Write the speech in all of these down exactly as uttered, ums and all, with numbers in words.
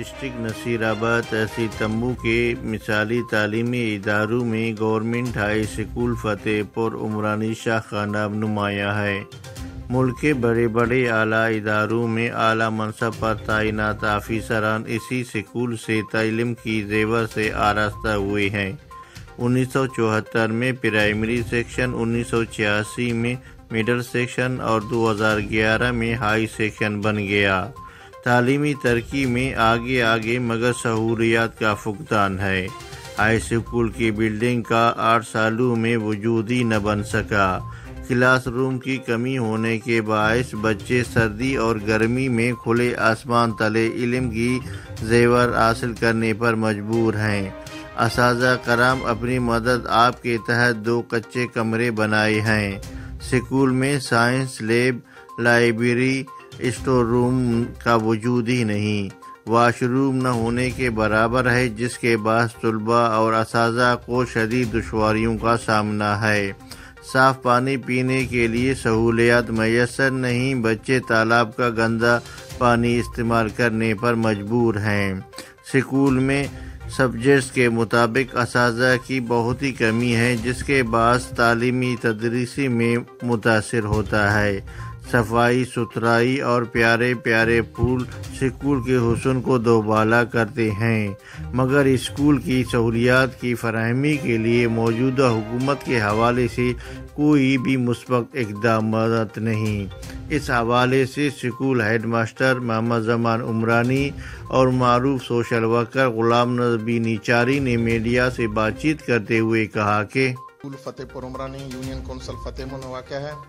District Naseer آباد تحصیل تمبو کے مثالی تعلیمی اداروں میں گورنمنٹ ہائی اسکول فتح پور عمرانی شاخانہ نمایاں ہے۔ ملک کے بڑے بڑے اعلیٰ اداروں میں اعلیٰ منصب پر تعینات آفیسران اسی اسکول سے تعلیم کی زیور سے آراستہ ہوئے ہیں۔ انیس سو چوہتر میں پرائمری سیکشن، انیس سو چھیاسی میں مڈل سیکشن اور دو ہزار گیارہ میں ہائی سیکشن بن گیا۔ تعلیمی ترقی میں آگے آگے مگر سہولیات کا فقدان ہے۔ ہائی اسکول کی بلڈنگ کا آٹھ سالوں میں وجود ہی نہ بن سکا۔ کلاس روم کی کمی ہونے کے باعث بچے سردی اور گرمی میں کھلے آسمان تلے علم کی زیور حاصل کرنے پر مجبور ہیں۔ اساتذہ کرام اپنی مدد آپ کے تحت دو کچے کمرے بنائے ہیں۔ اسکول میں science lab, library, store room کا وجود ہی نہیں، واش روم نہ ہونے کے برابر ہے، جس کے باعث طلباء اور اساتذہ کو شدید دشواریوں کا سامنا ہے۔ صاف پانی پینے کے لیے سہولیات میسر نہیں، بچے تالاب کا گندا پانی استعمال کرنے پر مجبور ہیں۔ اسکول میں سبجیکٹس کے مطابق اساتذہ کی بہت ہی کمی ہے، جس کے باعث تعلیمی تدریسی میں متاثر ہوتا ہے۔ صفائی ستھرائی اور پیارے پیارے پھول اسکول کے حسن کو دوبالا کرتے ہیں، مگر اسکول کی سہولیات کی فراہمی کے لیے موجودہ حکومت کے حوالے سے کوئی بھی مثبت اقدامات نہیں۔ اس حوالے سے school head master Muhammad Zaman عمرانی اور معروف سوشل ورکر غلام نبی نیچاری نے میڈیا سے بات چیت کرتے ہوئے کہا کہ اسکول فتح پور عمرانی یونین کونسل فتح میں واقع ہے۔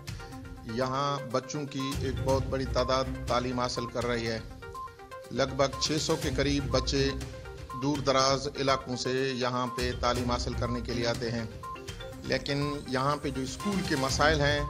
یہاں بچوں کی ایک بہت بڑی تعداد تعلیم حاصل کر رہی ہے۔ لگ بھگ چھ سو کے قریب بچے دور دراز علاقوں سے یہاں پہ تعلیم حاصل کرنے کے لیے آتے ہیں، لیکن یہاں پہ جو اسکول کے مسائل ہیں،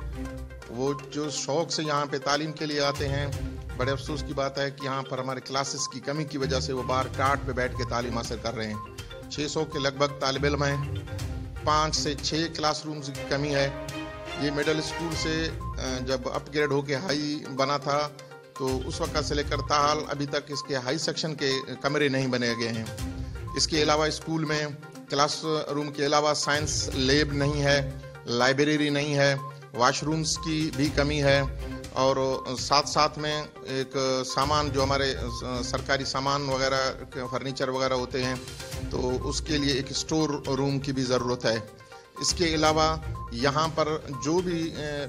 وہ جو شوق سے یہاں پہ تعلیم کے لیے آتے ہیں، بڑے افسوس کی بات ہے کہ یہاں پر ہمارے کلاسز کی کمی کی وجہ سے وہ باہر ٹاٹ پہ بیٹھ کے تعلیم حاصل کر رہے ہیں۔ چھ سو کے لگ بھگ طالب علم ہیں، پانچ سے چھ کلاس رومز کی کمی ہے۔ یہ مڈل اسکول سے جب اپ گریڈ ہو کے ہائی بنا تھا تو اس وقت سے لے کر تاحال ابھی تک اس کے ہائی سیکشن کے کمرے نہیں بنے گئے ہیں۔ اس کے علاوہ اسکول میں کلاس روم کے علاوہ سائنس لیب نہیں ہے، لائبریری نہیں ہے، واش رومز کی بھی کمی ہے، اور ساتھ ساتھ میں ایک سامان جو ہمارے سرکاری سامان وغیرہ فرنیچر وغیرہ ہوتے ہیں تو اس کے لیے ایک اسٹور روم کی بھی ضرورت ہے۔ اس کے علاوہ یہاں پر جو بھی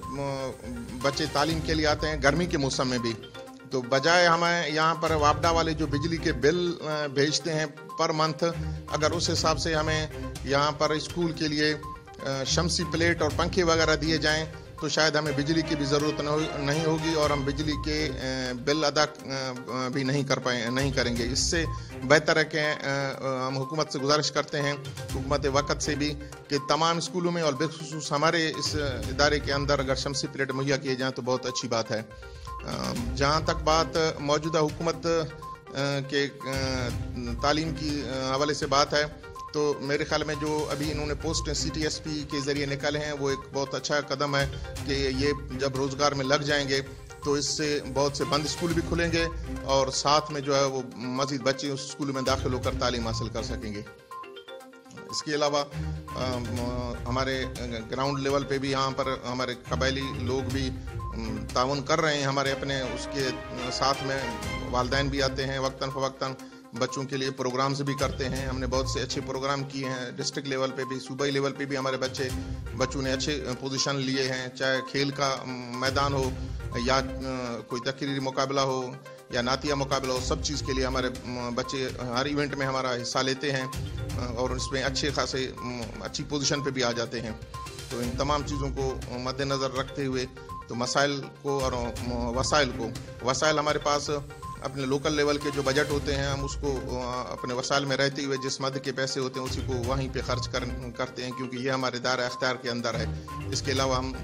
بچے تعلیم کے لیے آتے ہیں گرمی کے موسم میں بھی، تو بجائے ہمیں یہاں پر واپڈا والے جو بجلی کے بل بھیجتے ہیں پر منتھ، اگر اس حساب سے ہمیں یہاں پر اسکول کے لیے شمسی پلیٹ اور پنکھے وغیرہ دیے جائیں تو شاید ہمیں بجلی کی بھی ضرورت نہیں ہوگی اور ہم بجلی کے بل ادا بھی نہیں کر پائیں نہیں کریں گے۔ اس سے بہتر ہے کہ ہم حکومت سے گزارش کرتے ہیں، حکومت وقت سے بھی، کہ تمام اسکولوں میں اور بالخصوص ہمارے اس ادارے کے اندر اگر شمسی پلیٹ مہیا کیے جائیں تو بہت اچھی بات ہے۔ جہاں تک بات موجودہ حکومت کے تعلیم کی حوالے سے بات ہے تو میرے خیال میں جو ابھی انہوں نے post C T S P کے ذریعے نکالے ہیں وہ ایک بہت اچھا قدم ہے کہ یہ جب روزگار میں لگ جائیں گے تو اس سے بہت سے بند اسکول بھی کھلیں گے اور ساتھ میں جو ہے وہ مزید بچے اس اسکول میں داخل ہو کر تعلیم حاصل کر سکیں گے۔ اس کے علاوہ ہمارے گراؤنڈ لیول پہ بھی یہاں پر ہمارے قبائلی لوگ بھی تعاون کر رہے ہیں، ہمارے اپنے اس کے ساتھ میں والدین بھی آتے ہیں، وقتاً فوقتاً بچوں کے لیے پروگرامز بھی کرتے ہیں۔ ہم نے بہت سے اچھے پروگرام کیے ہیں ڈسٹرکٹ لیول پہ بھی، صوبائی لیول پہ بھی ہمارے بچے بچوں نے اچھے پوزیشن لیے ہیں، چاہے کھیل کا میدان ہو یا کوئی تقریری مقابلہ ہو یا نعتیہ مقابلہ ہو، سب چیز کے لیے ہمارے بچے ہر ایونٹ میں ہمارا حصہ لیتے ہیں اور اس میں اچھے خاصے اچھی پوزیشن پہ بھی آ جاتے ہیں۔ تو ان تمام چیزوں کو مد نظر رکھتے ہوئے تو مسائل کو اور وسائل کو وسائل ہمارے پاس اپنے لوکل لیول کے جو بجٹ ہوتے ہیں ہم اس کو اپنے وسائل میں رہتے ہوئے جس مد کے پیسے ہوتے ہیں اسی کو وہیں پہ خرچ کر کرتے ہیں کیونکہ یہ ہمارے دائرہ اختیار کے اندر ہے۔ اس کے علاوہ ہم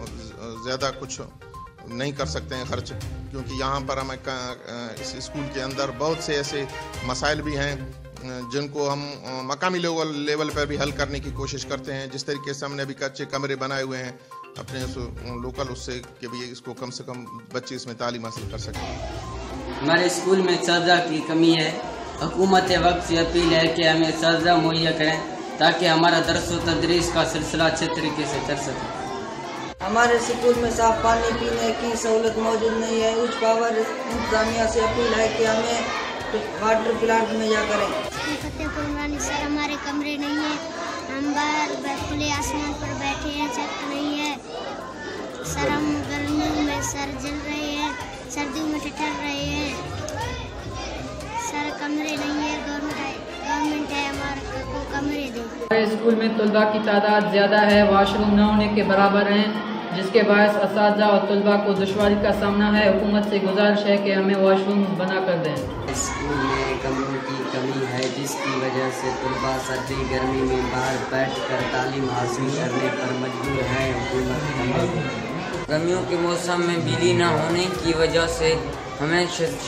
زیادہ کچھ نہیں کر سکتے ہیں خرچ، کیونکہ یہاں پر ہمیں اس اسکول کے اندر بہت سے ایسے مسائل بھی ہیں جن کو ہم مقامی لیول لیول پر بھی حل کرنے کی کوشش کرتے ہیں۔ جس طریقے سے ہم نے ابھی کچے کمرے بنائے ہوئے ہیں اپنے لوکل اس سے کہ بھی اس کو کم سے کم بچے اس میں تعلیم حاصل کر سکیں۔ ہمارے اسکول میں اساتذہ کی کمی ہے، حکومت وقت سے اپیل ہے کہ ہمیں اساتذہ مہیا کریں تاکہ ہمارا درس و تدریس کا سلسلہ اچھے طریقے سے چل سکے۔ ہمارے اسکول میں صاف پانی پینے کی سہولت موجود نہیں ہے۔ اونچ پاور انتظامیہ سے اپیل ہے کہ ہمیں واٹر پلانٹ مہیا کریں۔ فتح پور عمرانی سر ہمارے کمرے نہیں ہیں، ہم باہر کھلے آسمان پر بیٹھے ہیں، چھت نہیں ہے سر، ہم گرمیوں میں سر جل رہے ہیں، سردیوں میں ٹھٹر رہے ہیں سر، کمرے نہیں ہے، گورنمنٹ ہے ہمارے کو کمرے دے۔ ہمارے اسکول میں طلباء کی تعداد زیادہ ہے، واش روم نہ ہونے کے برابر ہیں، جس کے باعث اساتذہ اور طلباء کو دشواری کا سامنا ہے۔ حکومت سے گزارش ہے کہ ہمیں واش روم بنا کر دیں۔ اسکول میں کمروں کی کمی ہے، جس کی وجہ سے طلباء سردی گرمی میں باہر بیٹھ کر تعلیم حاصل کرنے پر مجبور ہیں۔ حکومت گرمیوں کے موسم میں بجلی نہ ہونے کی وجہ سے ہمیں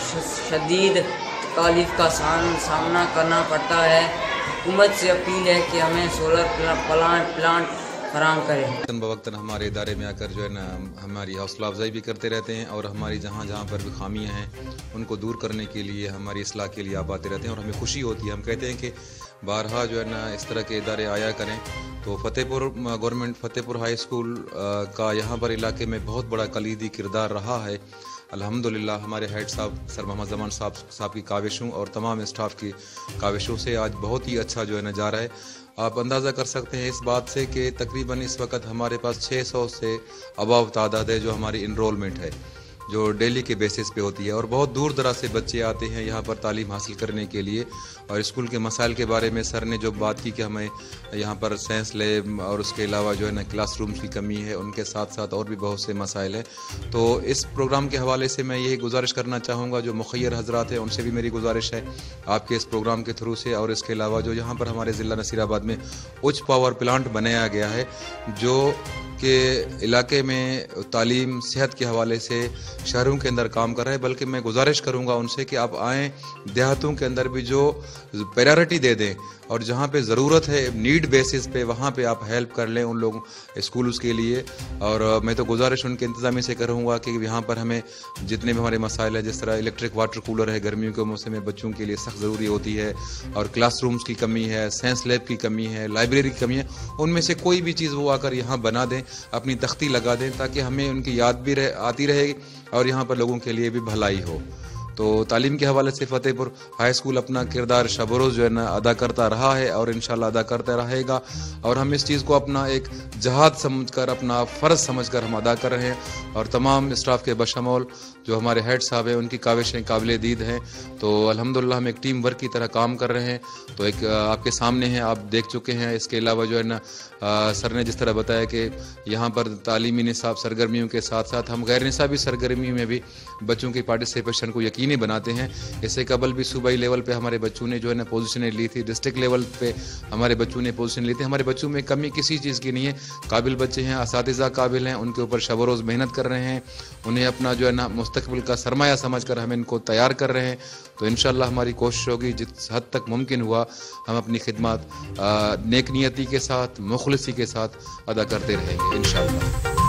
شدید تکالیف کا سامنا کرنا پڑتا ہے۔ حکومت سے اپیل ہے کہ ہمیں سولر پلانٹ پلانٹ فراہم کرے۔ بوقتاً ہمارے ادارے میں آ کر جو ہے نا ہماری حوصلہ افزائی بھی کرتے رہتے ہیں، اور ہماری جہاں جہاں پر بھی خامیاں ہیں ان کو دور کرنے کے لیے، ہماری اصلاح کے لیے آپ آتے رہتے ہیں، اور ہمیں خوشی ہوتی ہے۔ ہم کہتے ہیں کہ بارہا جو ہے نا اس طرح کے ادارے آیا کریں۔ تو فتح پور گورنمنٹ فتح پور ہائی اسکول کا یہاں پر علاقے میں بہت بڑا کلیدی کردار رہا ہے۔ الحمدللہ ہمارے ہیڈ صاحب سر محمد زمان صاحب صاحب کی کاوشوں اور تمام اسٹاف کی کاوشوں سے آج بہت ہی اچھا جو ہے نا جا رہا ہے۔ آپ اندازہ کر سکتے ہیں اس بات سے کہ تقریباً اس وقت ہمارے پاس چھ سو سے اباو تعداد ہے جو ہماری انرولمنٹ ہے، جو ڈیلی کے بیسس پہ ہوتی ہے، اور بہت دور دراز سے بچے آتے ہیں یہاں پر تعلیم حاصل کرنے کے لیے۔ اور اسکول کے مسائل کے بارے میں سر نے جو بات کی کہ ہمیں یہاں پر سائنس لیب اور اس کے علاوہ جو ہے نا کلاس رومز کی کمی ہے، ان کے ساتھ ساتھ اور بھی بہت سے مسائل ہیں۔ تو اس پروگرام کے حوالے سے میں یہی گزارش کرنا چاہوں گا، جو مخیر حضرات ہیں ان سے بھی میری گزارش ہے آپ کے اس پروگرام کے تھرو سے، اور اس کے علاوہ جو یہاں پر ہمارے ضلع نصیر آباد میں اچ پاور پلانٹ بنایا گیا ہے، جو کہ علاقے میں تعلیم صحت کے حوالے سے شہروں کے اندر کام کر رہے ہیں، بلکہ میں گزارش کروں گا ان سے کہ آپ آئیں، دیہاتوں کے اندر بھی جو پریارٹی دے دیں، اور جہاں پہ ضرورت ہے نیڈ بیسس پہ وہاں پہ آپ ہیلپ کر لیں ان لوگوں اسکولز کے لیے۔ اور میں تو گزارش ان کے انتظامیہ سے کروں گا کہ یہاں پر ہمیں جتنے بھی ہمارے مسائل ہیں، جس طرح الیکٹرک واٹر کولر ہے گرمیوں کے موسم میں بچوں کے لیے سخت ضروری ہوتی ہے، اور کلاس رومز کی کمی ہے، سائنس لیب کی کمی ہے، لائبریری کی کمی ہے، ان میں سے کوئی بھی چیز وہ آ کر یہاں بنا دیں، اپنی تختی لگا دیں، تاکہ ہمیں ان کی یاد بھی رہ آتی رہے گی اور یہاں پر لوگوں کے لیے بھی بھلائی ہو۔ تو تعلیم کے حوالے سے فتح پور ہائی اسکول اپنا کردار شب و روز جو ہے نا ادا کرتا رہا ہے، اور انشاءاللہ ادا کرتا رہے گا، اور ہم اس چیز کو اپنا ایک جہاد سمجھ کر، اپنا فرض سمجھ کر ہم ادا کر رہے ہیں، اور تمام اسٹاف کے بشمول جو ہمارے ہیڈ صاحب ہیں ان کی کاوشیں قابل دید ہیں۔ تو الحمدللہ ہم ایک ٹیم ورک کی طرح کام کر رہے ہیں۔ تو ایک آپ کے سامنے ہیں، آپ دیکھ چکے ہیں۔ اس کے علاوہ جو ہے نا سر نے جس طرح بتایا کہ یہاں پر تعلیمی نصاب سرگرمیوں کے ساتھ ساتھ ہم غیر نصابی سرگرمیوں میں بھی بچوں کی پارٹیسپیشن کو یقینی بناتے ہیں۔ اس سے قبل بھی صوبائی لیول پہ ہمارے بچوں نے جو ہے نا پوزیشنیں لی تھی، ڈسٹرکٹ لیول پہ ہمارے بچوں نے پوزیشن لی تھی۔ ہمارے بچوں میں کمی کسی چیز کی نہیں ہے، قابل بچے ہیں، اساتذہ قابل ہیں، ان کے اوپر شب و روز محنت کر رہے ہیں، انہیں اپنا جو ہے نا مستقبل کا سرمایہ سمجھ کر ہم ان کو تیار کر رہے ہیں۔ تو انشاءاللہ ہماری کوشش ہوگی جس حد تک ممکن ہوا ہم اپنی خدمات نیک نیتی کے ساتھ، مخلصی کے ساتھ ادا کرتے رہیں گے انشاءاللہ۔